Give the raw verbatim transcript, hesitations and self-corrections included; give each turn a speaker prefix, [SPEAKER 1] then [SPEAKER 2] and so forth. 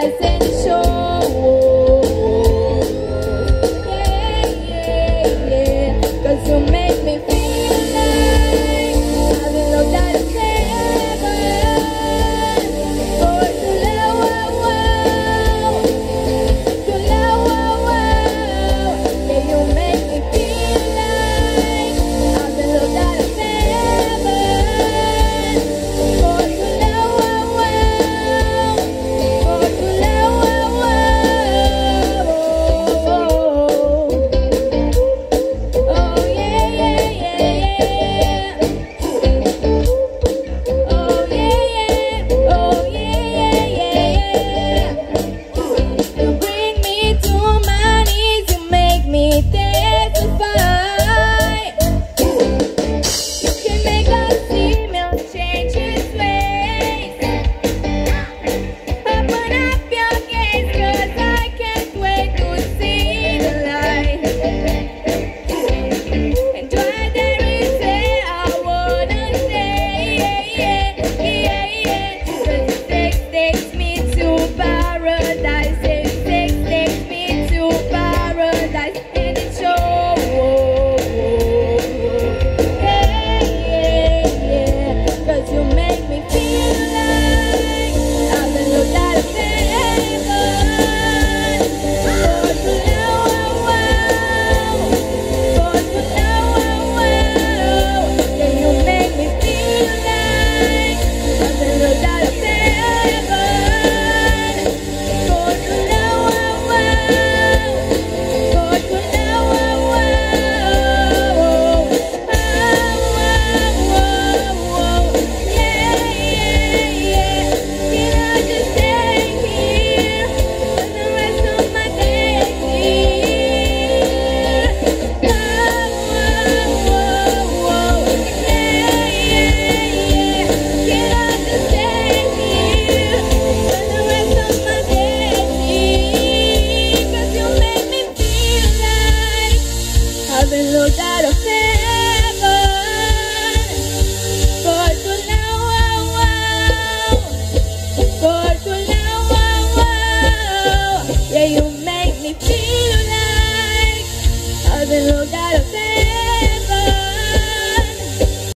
[SPEAKER 1] paradise and it shows. Yeah, yeah, yeah. Cause you make me feel like I've been looked at a heaven. Oh, to love, wow, wow. To love, wow, wow. Yeah, you make me feel like I've been looked at a heaven. Oh, to love, wow, wow. Oh, to love, wow, wow. Oh, yeah, yeah, yeah, yeah. Oh, yeah, yeah. Oh, yeah, yeah, yeah. You bring me to my knees, you make me testify. You can make us females change his ways. Open up your gaze, cause I can't wait to see the light. And why there is say I wanna stay, yeah, yeah, yeah. Cause sex takes me to paradise, yeah, sex takes me to paradise, and it shows. Yeah, yeah, yeah. Cause you make me feel like I've been looked at a heaven. Oh, to love, wow, wow. Oh, to love, wow, wow. Yeah, you make me feel like I've been looked at a heaven. Oh, to love, wow, wow. Oh, to love, wow, wow. Oh, wow, wow. Yeah, yeah, yeah. Can I just stay here for the rest of my days? Oh, wow, wow. Yeah, yeah, yeah. Can I just stay here for the rest of my days? Cause you make me feel like I've been looked at a